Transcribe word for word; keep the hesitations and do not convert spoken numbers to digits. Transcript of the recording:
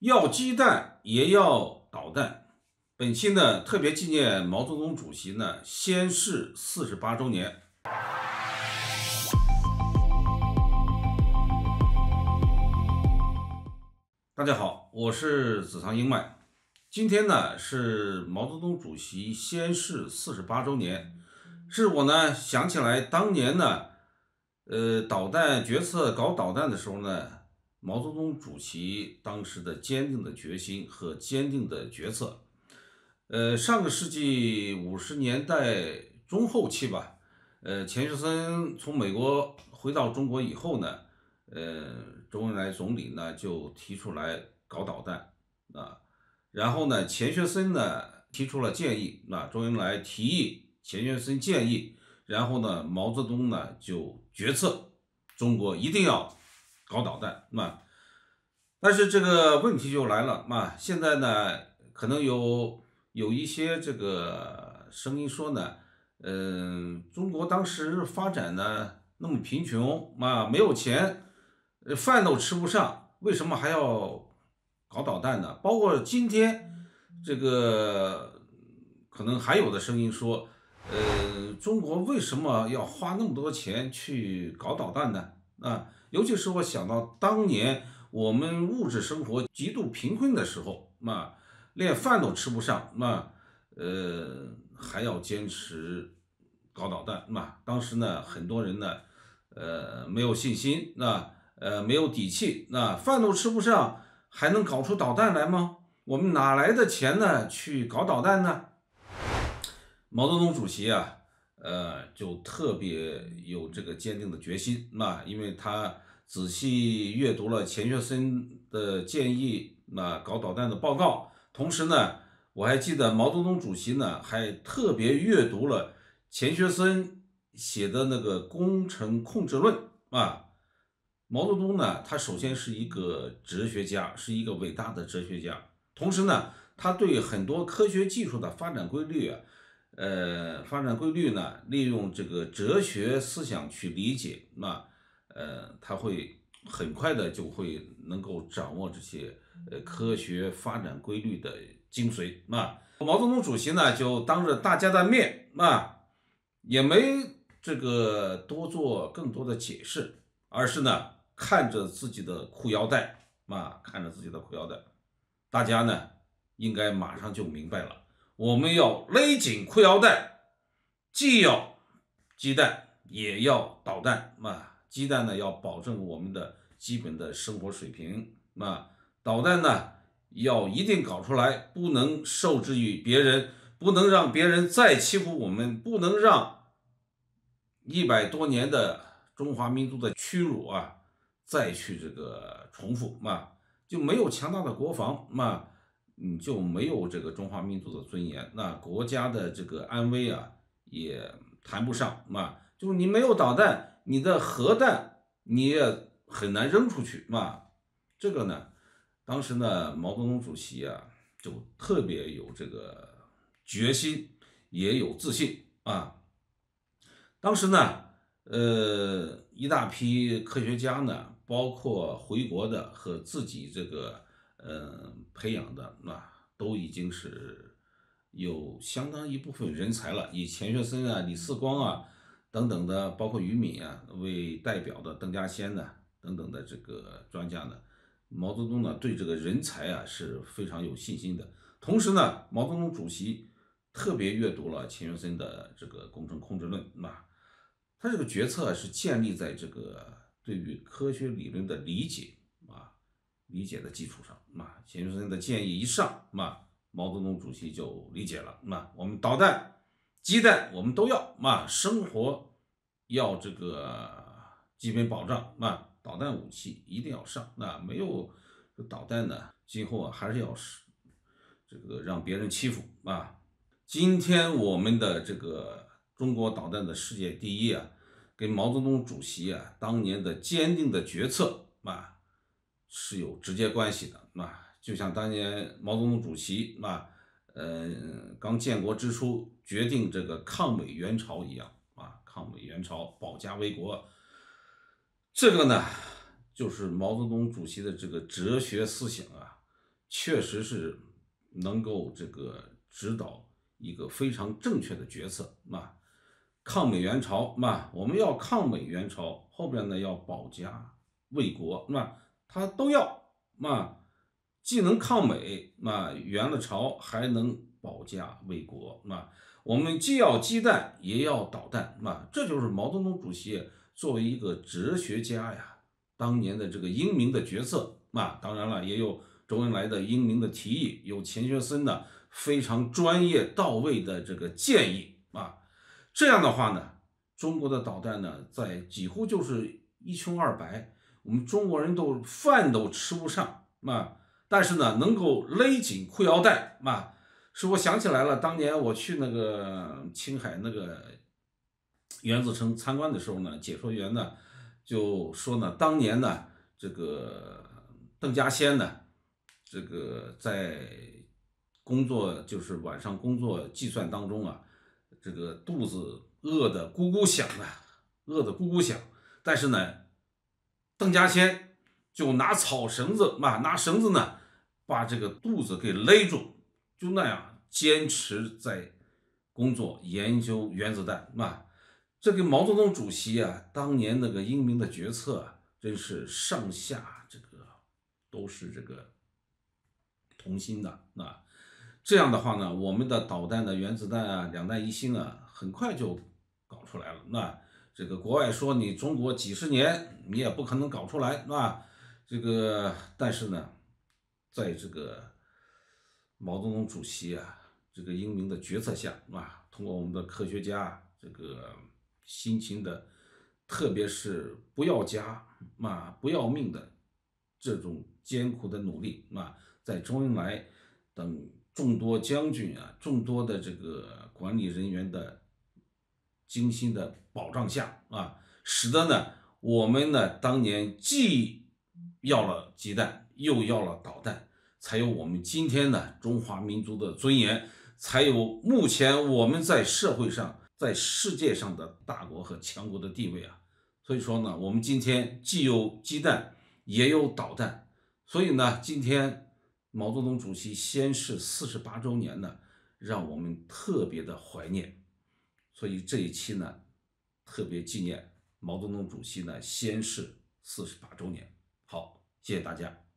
要鸡蛋也要导弹。本期呢特别纪念毛泽东主席呢仙逝四十八周年。大家好，我是子藏英迈。今天呢是毛泽东主席仙逝四十八周年，是我呢想起来当年呢，呃，导弹决策搞导弹的时候呢，毛泽东主席当时的坚定的决心和坚定的决策。呃，上个世纪五十年代中后期吧，呃，钱学森从美国回到中国以后呢，呃，周恩来总理呢就提出来搞导弹啊，然后呢，钱学森呢提出了建议，那周恩来提议，钱学森建议，然后呢，毛泽东呢就决策中国一定要搞导弹，那但是这个问题就来了，那现在呢，可能有有一些这个声音说呢，嗯、中国当时发展呢那么贫穷嘛，没有钱，呃饭都吃不上，为什么还要搞导弹呢？包括今天这个可能还有的声音说，呃，中国为什么要花那么多钱去搞导弹呢？啊，尤其是我想到当年我们物质生活极度贫困的时候，那连饭都吃不上，那呃还要坚持搞导弹，那当时呢很多人呢呃没有信心，那呃没有底气，那饭都吃不上，还能搞出导弹来吗？我们哪来的钱呢去搞导弹呢？毛泽东主席啊，呃，就特别有这个坚定的决心，那因为他仔细阅读了钱学森的建议，那搞导弹的报告，同时呢，我还记得毛泽东主席呢还特别阅读了钱学森写的那个工程控制论啊。毛泽东呢，他首先是一个哲学家，是一个伟大的哲学家，同时呢，他对很多科学技术的发展规律啊。呃，发展规律呢，利用这个哲学思想去理解，那呃，他会很快的就会能够掌握这些呃科学发展规律的精髓。那毛泽东主席呢，就当着大家的面，那也没这个多做更多的解释，而是呢看着自己的裤腰带，啊，看着自己的裤腰带，大家呢应该马上就明白了。我们要勒紧裤腰带，既要鸡蛋也要导弹啊！鸡蛋呢要保证我们的基本的生活水平啊，导弹呢要一定搞出来，不能受制于别人，不能让别人再欺负我们，不能让一百多年的中华民族的屈辱啊再去这个重复啊，就没有强大的国防啊。你就没有这个中华民族的尊严，那国家的这个安危啊也谈不上嘛。就是你没有导弹，你的核弹你也很难扔出去嘛。这个呢，当时呢，毛泽东主席啊就特别有这个决心，也有自信啊。当时呢，呃，一大批科学家呢，包括回国的和自己这个。呃，培养的那都已经是有相当一部分人才了，以钱学森啊、李四光啊等等的，包括俞敏啊为代表的邓稼先呢等等的这个专家呢，毛泽东呢对这个人才啊是非常有信心的。同时呢，毛泽东主席特别阅读了钱学森的这个工程控制论，那他这个决策是建立在这个对于科学理论的理解啊。理解的基础上，那钱学森的建议一上，那毛泽东主席就理解了，那我们导弹、鸡蛋我们都要，那生活要这个基本保障，那导弹武器一定要上，那没有导弹呢，今后啊还是要这个让别人欺负啊。今天我们的这个中国导弹的世界第一啊，跟毛泽东主席啊当年的坚定的决策啊。是有直接关系的，啊，就像当年毛泽东主席啊，呃，刚建国之初决定这个抗美援朝一样啊，抗美援朝，保家卫国，这个呢，就是毛泽东主席的这个哲学思想啊， 确实是能够这个指导一个非常正确的决策啊。抗美援朝嘛，我们要抗美援朝，后边呢要保家卫国，那他都要嘛，既能抗美嘛，援了朝，还能保家卫国嘛。我们既要鸡蛋，也要导弹嘛。这就是毛泽东主席作为一个哲学家呀，当年的这个英明的决策嘛。当然了，也有周恩来的英明的提议，有钱学森的非常专业到位的这个建议啊。这样的话呢，中国的导弹呢，在几乎就是一穷二白，我们中国人都饭都吃不上啊。但是呢，能够勒紧裤腰带啊。是我想起来了，当年我去那个青海那个原子城参观的时候呢，解说员呢就说呢，当年呢这个邓稼先呢，这个在工作就是晚上工作计算当中啊，这个肚子饿得咕咕响啊，饿得咕咕响，但是呢，邓稼先就拿草绳子嘛，拿绳子呢把这个肚子给勒住，就那样坚持在工作研究原子弹啊。这个毛泽东主席啊，当年那个英明的决策啊，真是上下这个都是这个同心的啊。这样的话呢，我们的导弹的原子弹啊，两弹一星啊，很快就搞出来了。那这个国外说你中国几十年你也不可能搞出来啊。这个但是呢，在这个毛泽东主席啊这个英明的决策下啊，通过我们的科学家这个辛勤的，特别是不要家啊不要命的这种艰苦的努力啊，在周恩来等众多将军啊、众多的这个管理人员的精心的保障下啊，使得呢我们呢当年既要了鸡蛋，又要了导弹，才有我们今天的中华民族的尊严，才有目前我们在社会上、在世界上的大国和强国的地位啊。所以说呢，我们今天既有鸡蛋，也有导弹。所以呢，今天毛泽东主席仙逝四十八周年呢，让我们特别的怀念。所以这一期呢，特别纪念毛泽东主席呢仙逝四十八周年。好，谢谢大家。